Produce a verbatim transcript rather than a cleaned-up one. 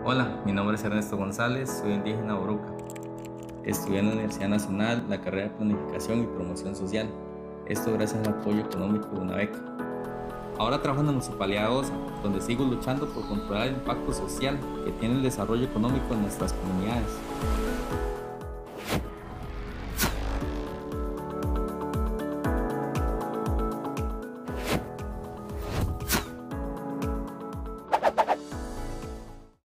Hola, mi nombre es Ernesto González, soy indígena Boruca. Estudié en la Universidad Nacional la carrera de Planificación y Promoción Social. Esto gracias al apoyo económico de una beca. Ahora trabajo en la Municipalidad de Osa, donde sigo luchando por controlar el impacto social que tiene el desarrollo económico en nuestras comunidades.